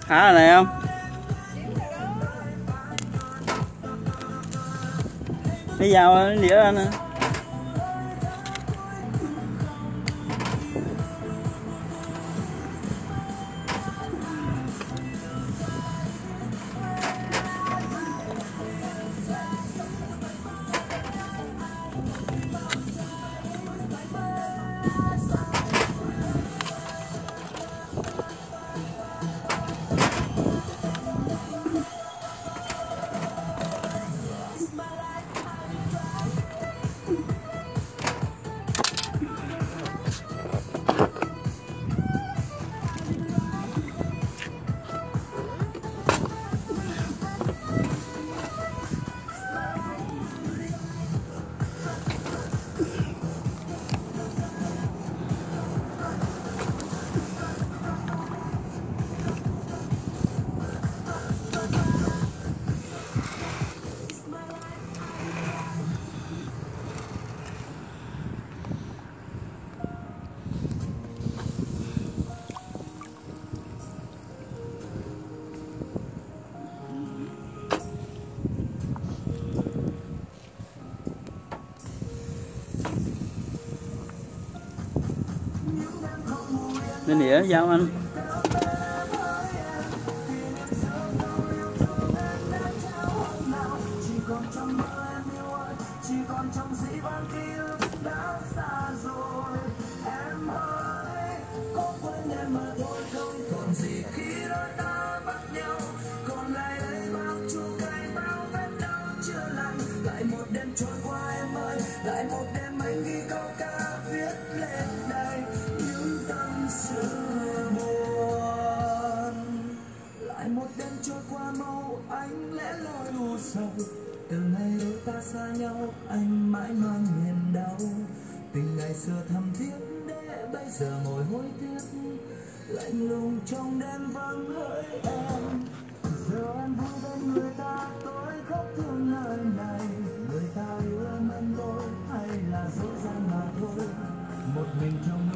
Hả này không? Đi vào đĩa ra nè. Lên đĩa giao anh. Lại một đêm trôi qua em ơi, lại một đêm anh ghi câu ca viết lên đây những tâm sự buồn. Lại một đêm trôi qua mau anh lẽ loi u sầu, từ ngày đôi ta xa nhau anh mãi mang niềm đau. Tình ngày xưa thầm thiết để bây giờ ngồi hối tiếc, lạnh lùng trong đêm vắng hỡi em. Giờ em vui bên người ta tôi khóc thương lời này, người ta yêu em anh tôi hay là dối gian mà thôi, một mình trong